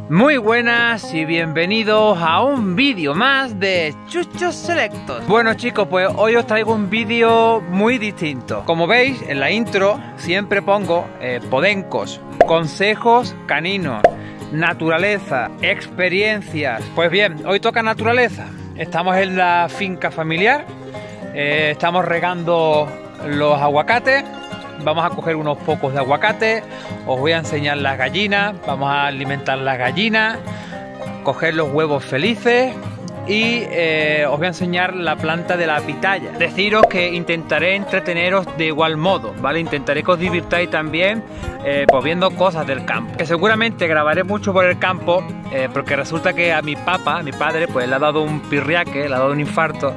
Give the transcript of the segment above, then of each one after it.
Muy buenas y bienvenidos a un vídeo más de Chuchos Selectos. Bueno chicos, pues hoy os traigo un vídeo muy distinto. Como veis en la intro siempre pongo podencos, consejos caninos, naturaleza, experiencias. Pues bien, hoy toca naturaleza. Estamos en la finca familiar, estamos regando los aguacates. Vamos a coger unos pocos de aguacate, os voy a enseñar las gallinas, vamos a alimentar las gallinas, coger los huevos felices y os voy a enseñar la planta de la pitaya. Deciros que intentaré entreteneros de igual modo, ¿vale? Intentaré que os divirtáis también pues viendo cosas del campo. Que seguramente grabaré mucho por el campo porque resulta que a mi padre, pues le ha dado un pirriaque, le ha dado un infarto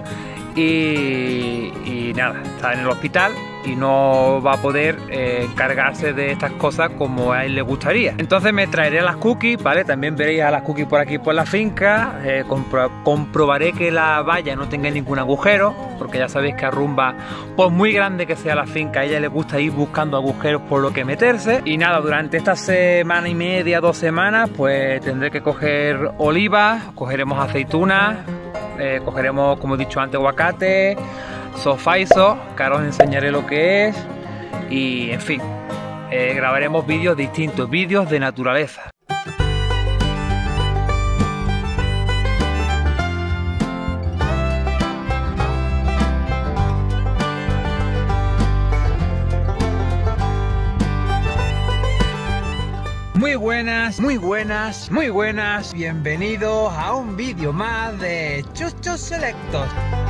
y nada, está en el hospital y no va a poder encargarse de estas cosas como a él le gustaría. Entonces me traeré a las cookies, ¿vale? También veréis a las cookies por aquí por la finca. Comprobaré que la valla no tenga ningún agujero, porque ya sabéis que a Rumba, por muy grande que sea la finca, a ella le gusta ir buscando agujeros por lo que meterse. Y nada, durante esta semana y media, 2 semanas, pues tendré que coger olivas, cogeremos aceitunas, cogeremos, como he dicho antes, aguacate, sofaiso, que ahora os enseñaré lo que es. Y en fin, grabaremos vídeos distintos, vídeos de naturaleza. Muy buenas, muy buenas, muy buenas. Bienvenidos a un vídeo más de Chuchos Selectos.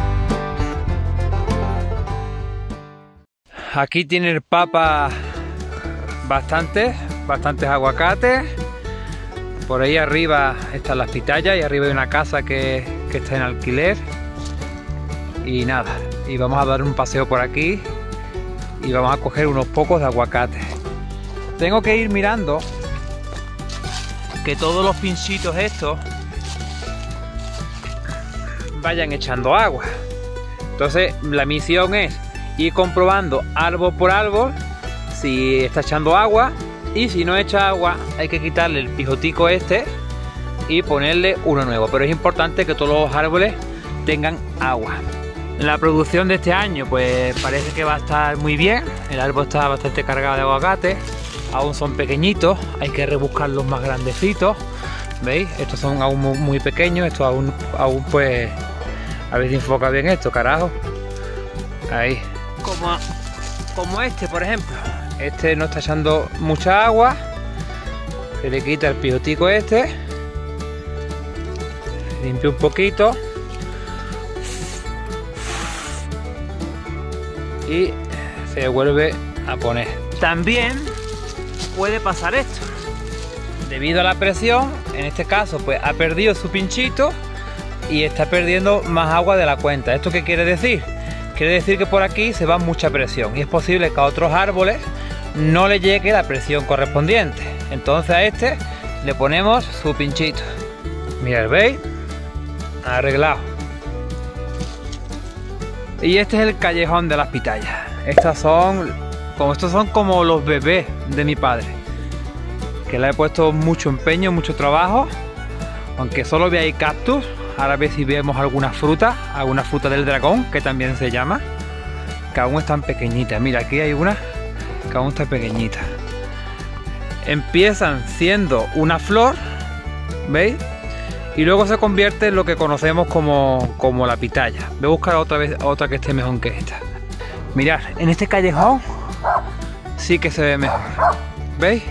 Aquí tiene el papa bastantes aguacates. Por ahí arriba están las pitayas y arriba hay una casa que está en alquiler. Y nada, y vamos a dar un paseo por aquí y vamos a coger unos pocos de aguacates. Tengo que ir mirando que todos los pinchitos estos vayan echando agua. Entonces la misión es ir comprobando árbol por árbol si está echando agua, y si no echa agua hay que quitarle el pijotico este y ponerle uno nuevo. Pero es importante que todos los árboles tengan agua. La producción de este año pues parece que va a estar muy bien. El árbol está bastante cargado de aguacate. Aún son pequeñitos, hay que rebuscar los más grandecitos. ¿Veis? Estos son aún muy pequeños. Estos aún pues... A ver si enfoca bien esto, carajo. Ahí. Como este, por ejemplo. Este no está echando mucha agua. Se le quita el pijotico este. Limpia un poquito. Y se vuelve a poner. También puede pasar esto. Debido a la presión, en este caso pues ha perdido su pinchito y está perdiendo más agua de la cuenta. ¿Esto qué quiere decir? Quiere decir que por aquí se va mucha presión y es posible que a otros árboles no le llegue la presión correspondiente. Entonces a este le ponemos su pinchito. Mirad, ¿veis? Arreglado. Y este es el callejón de las pitayas. Estos son como los bebés de mi padre, que le he puesto mucho empeño, mucho trabajo. Aunque solo veáis cactus, ahora a ver si vemos alguna fruta del dragón, que también se llama, que aún están pequeñitas. Mira, aquí hay una que aún está pequeñita. Empiezan siendo una flor, ¿veis? Y luego se convierte en lo que conocemos como la pitaya. Voy a buscar otra que esté mejor que esta. Mirad, en este callejón sí que se ve mejor. ¿Veis?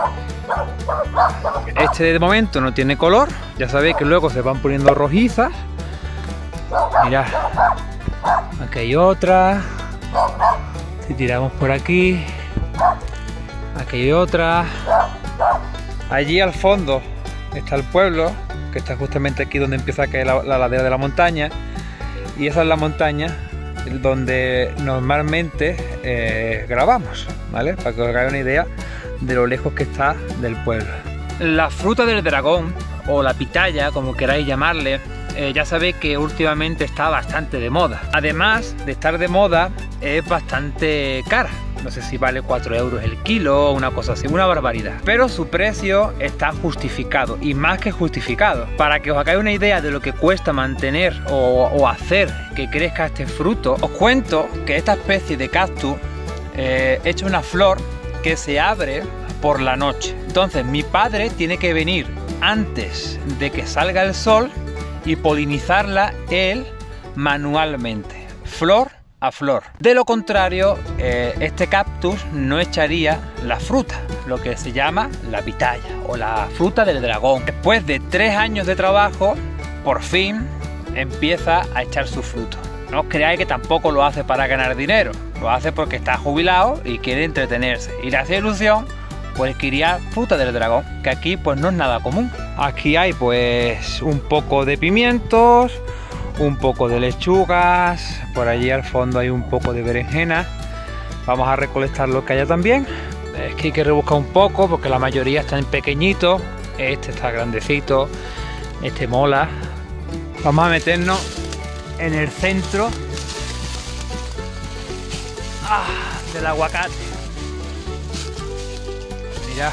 Este de momento no tiene color. Ya sabéis que luego se van poniendo rojizas. Mirad, aquí hay otra. Si tiramos por aquí, aquí hay otra. Allí al fondo está el pueblo, que está justamente aquí donde empieza a caer la ladera de la montaña. Y esa es la montaña donde normalmente grabamos, ¿vale? Para que os hagáis una idea de lo lejos que está del pueblo. La fruta del dragón, o la pitaya, como queráis llamarle, ya sabéis que últimamente está bastante de moda. Además de estar de moda, es bastante cara. no sé si vale 4 euros el kilo o una cosa así, una barbaridad. Pero su precio está justificado, y más que justificado. Para que os hagáis una idea de lo que cuesta mantener o hacer que crezca este fruto, os cuento que esta especie de cactus echa una flor que se abre por la noche. Entonces mi padre tiene que venir antes de que salga el sol y polinizarla él manualmente, flor a flor. De lo contrario, este cactus no echaría la fruta, lo que se llama la pitaya o la fruta del dragón. Después de 3 años de trabajo, por fin empieza a echar su fruto. No os creáis que tampoco lo hace para ganar dinero, lo hace porque está jubilado y quiere entretenerse, y le hace ilusión pues criar fruta del dragón, que aquí pues no es nada común. Aquí hay pues un poco de pimientos, un poco de lechugas, por allí al fondo hay un poco de berenjena. Vamos a recolectar lo que haya también. Es que hay que rebuscar un poco porque la mayoría están pequeñitos. Este está grandecito, este mola. Vamos a meternos en el centro del aguacate. Mirad,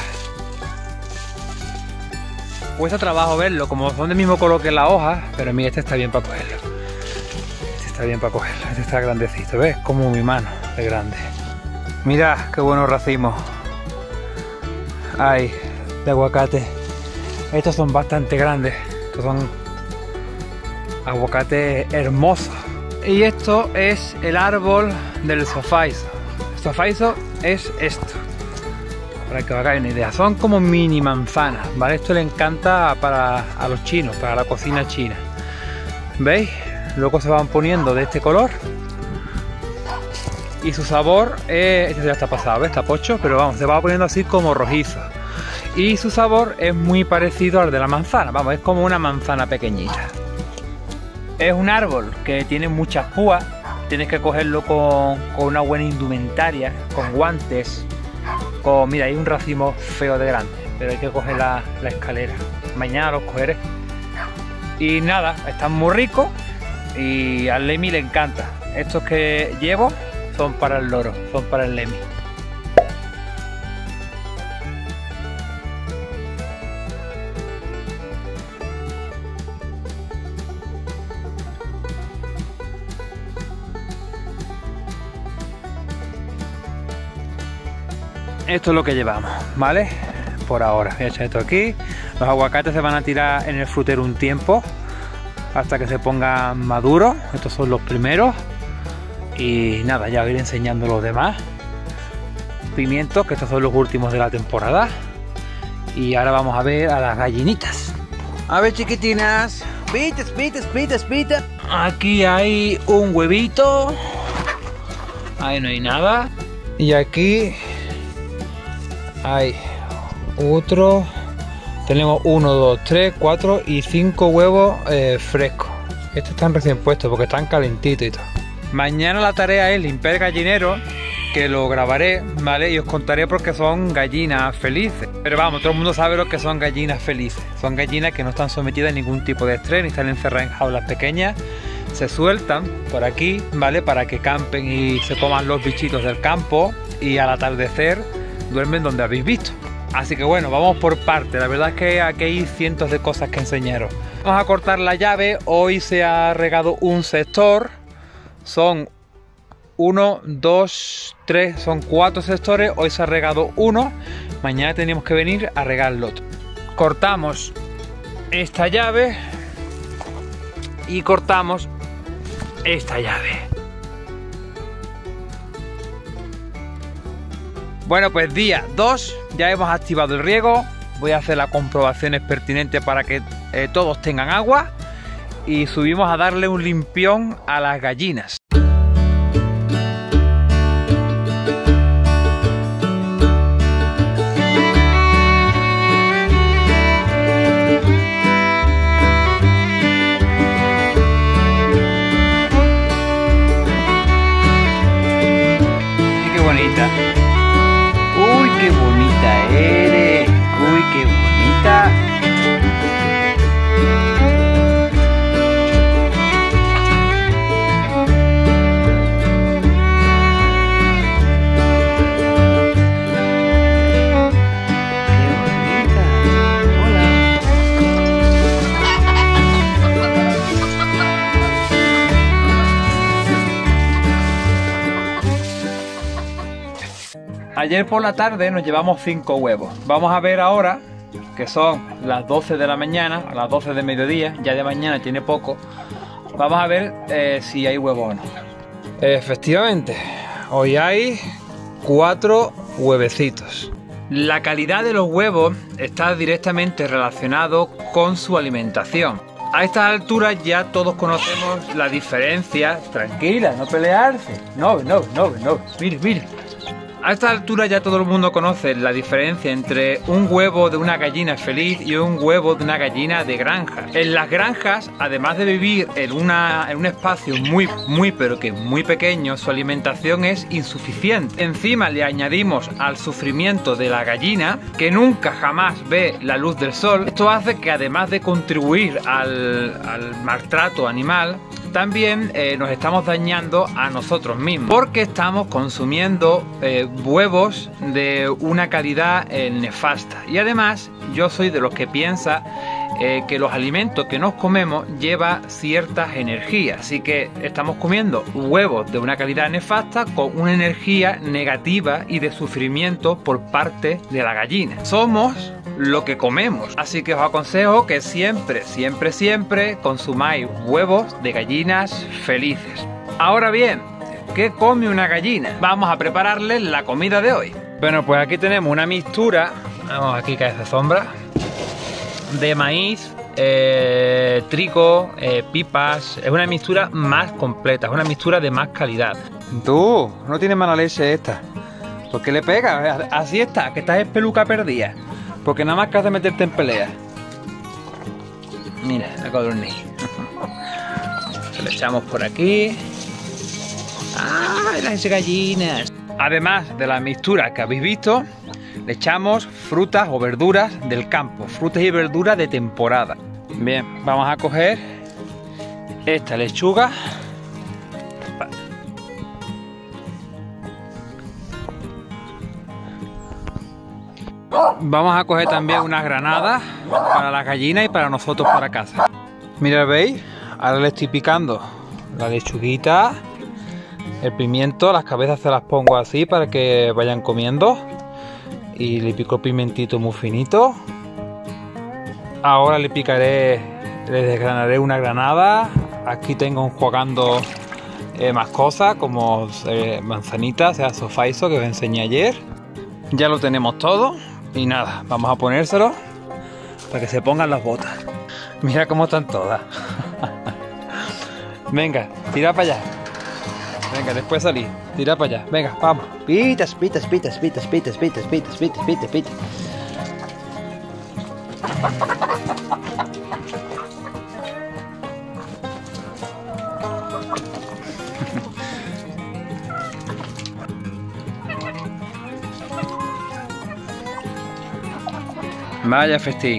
cuesta trabajo verlo, como son del mismo color que la hoja, pero mira, este está bien para cogerlo. Este está bien para cogerlo, este está grandecito, ¿ves? Como mi mano de grande. Mirad qué buenos racimos hay de aguacate. Estos son bastante grandes, estos son aguacate hermoso. Y esto es el árbol del sofaiso. El sofaiso es esto, para que os hagáis una idea. Son como mini manzanas, ¿vale? Esto le encanta a los chinos, para la cocina china. ¿Veis? Luego se van poniendo de este color. Y su sabor, este ya está pasado, ¿ves? Está pocho, pero vamos, se va poniendo así como rojizo. Y su sabor es muy parecido al de la manzana, vamos, es como una manzana pequeñita. Es un árbol que tiene muchas púas, tienes que cogerlo con una buena indumentaria, con guantes, mira, hay un racimo feo de grande, pero hay que coger la escalera. Mañana los cogeré. Y nada, están muy ricos y al Lemmy le encanta. Estos que llevo son para el loro, son para el Lemmy. Esto es lo que llevamos, ¿vale? Por ahora, voy a echar esto aquí. Los aguacates se van a tirar en el frutero un tiempo hasta que se pongan maduros. Estos son los primeros. Y nada, ya os iré enseñando los demás. Pimientos, que estos son los últimos de la temporada. Y ahora vamos a ver a las gallinitas. A ver, chiquitinas. Pita. Aquí hay un huevito. Ahí no hay nada. Y aquí hay otro. Tenemos 1, 2, 3, 4 y 5 huevos frescos. Estos están recién puestos porque están calentitos y todo. Mañana la tarea es limpiar el gallinero, que lo grabaré, ¿vale? Y os contaré porque son gallinas felices. Pero vamos, todo el mundo sabe lo que son gallinas felices. Son gallinas que no están sometidas a ningún tipo de estrés, ni están encerradas en jaulas pequeñas. Se sueltan por aquí, ¿vale? Para que campen y se coman los bichitos del campo. Y al atardecer duermen donde habéis visto. Así que bueno, vamos por partes. La verdad es que aquí hay cientos de cosas que enseñaros. Vamos a cortar la llave. Hoy se ha regado un sector. Son 1, 2, 3, son 4 sectores. Hoy se ha regado uno. Mañana tenemos que venir a regar el otro. Cortamos esta llave y cortamos esta llave. Bueno, pues día 2, ya hemos activado el riego. Voy a hacer las comprobaciones pertinentes para que todos tengan agua. Y subimos a darle un limpión a las gallinas. Qué bonita. Uy, qué bonita eres. Uy, qué bonita. Ayer por la tarde nos llevamos 5 huevos. Vamos a ver ahora, que son las 12 de la mañana, a las 12 de mediodía, ya de mañana tiene poco. Vamos a ver si hay huevos o no. Efectivamente, hoy hay 4 huevecitos. La calidad de los huevos está directamente relacionado con su alimentación. A estas alturas ya todos conocemos la diferencia. Tranquila, no pelearse. No, mire. A estas alturas ya todo el mundo conoce la diferencia entre un huevo de una gallina feliz y un huevo de una gallina de granja. En las granjas, además de vivir en un espacio muy pequeño, su alimentación es insuficiente. Encima le añadimos al sufrimiento de la gallina, que nunca jamás ve la luz del sol. Esto hace que, además de contribuir al maltrato animal, también nos estamos dañando a nosotros mismos, porque estamos consumiendo huevos de una calidad nefasta. Y además yo soy de los que piensa que los alimentos que nos comemos llevan ciertas energías, así que estamos comiendo huevos de una calidad nefasta con una energía negativa y de sufrimiento por parte de la gallina. Somos lo que comemos, así que os aconsejo que siempre consumáis huevos de gallinas felices. Ahora bien, ¿qué come una gallina? Vamos a prepararles la comida de hoy. Bueno, pues aquí tenemos una mixtura, vamos aquí que es de sombra, de maíz, trigo, pipas. Es una mixtura más completa, es una mixtura de más calidad. Tú, no tienes mala leche esta. ¿Por qué le pegas? Así está, que estás en peluca perdida. Porque nada más que hace meterte en pelea. Mira, la codorniz. Se lo echamos por aquí. ¡Ah, las gallinas! Además de la mixtura que habéis visto, le echamos frutas o verduras del campo. Frutas y verduras de temporada. Bien, vamos a coger esta lechuga. Vamos a coger también unas granadas para las gallinas y para nosotros para casa. Mira, ¿veis? Ahora le estoy picando la lechuguita, el pimiento, las cabezas se las pongo así para que vayan comiendo. Y le pico pimentito muy finito. Ahora le desgranaré una granada. Aquí tengo enjuagando más cosas como manzanitas, sea sofaiso que os enseñé ayer. Ya lo tenemos todo. Y nada, vamos a ponérselo para que se pongan las botas. Mira cómo están todas. Venga, tira para allá. Venga, después salí. Tira para allá. Venga, vamos. Pitas. Vaya festín.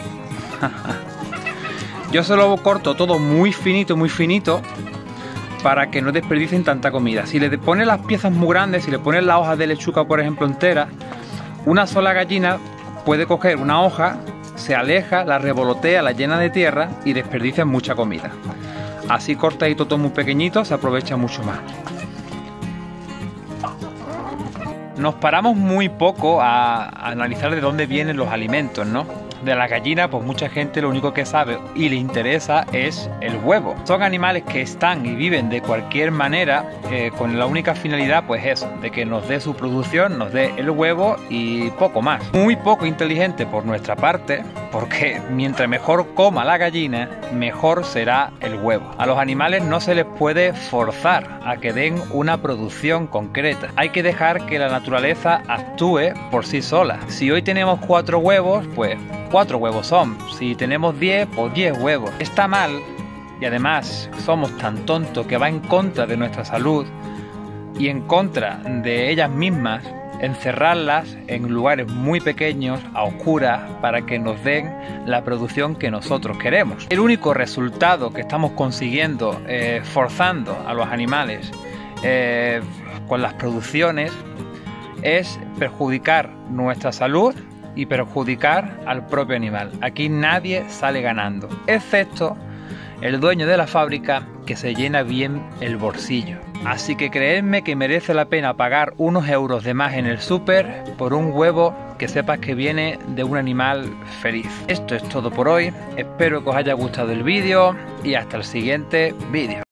Yo se lo corto todo muy finito para que no desperdicien tanta comida. Si le pones las piezas muy grandes, si le pones las hojas de lechuga por ejemplo enteras, una sola gallina puede coger una hoja, se aleja, la revolotea, la llena de tierra y desperdicia mucha comida. Así cortadito todo muy pequeñito se aprovecha mucho más. Nos paramos muy poco a analizar de dónde vienen los alimentos, ¿no? De la gallina, pues mucha gente lo único que sabe y le interesa es el huevo. Son animales que están y viven de cualquier manera con la única finalidad, pues eso, de que nos dé su producción, nos dé el huevo y poco más. Muy poco inteligente por nuestra parte, porque mientras mejor coma la gallina, mejor será el huevo. A los animales no se les puede forzar a que den una producción concreta. Hay que dejar que la naturaleza actúe por sí sola. Si hoy tenemos 4 huevos, pues 4 huevos son. Si tenemos 10, pues 10 huevos. Está mal, y además somos tan tontos que va en contra de nuestra salud y en contra de ellas mismas, encerrarlas en lugares muy pequeños, a oscuras, para que nos den la producción que nosotros queremos. El único resultado que estamos consiguiendo forzando a los animales con las producciones es perjudicar nuestra salud y perjudicar al propio animal. Aquí nadie sale ganando, excepto el dueño de la fábrica que se llena bien el bolsillo. Así que creedme que merece la pena pagar unos euros de más en el súper por un huevo que sepas que viene de un animal feliz. Esto es todo por hoy, espero que os haya gustado el vídeo y hasta el siguiente vídeo.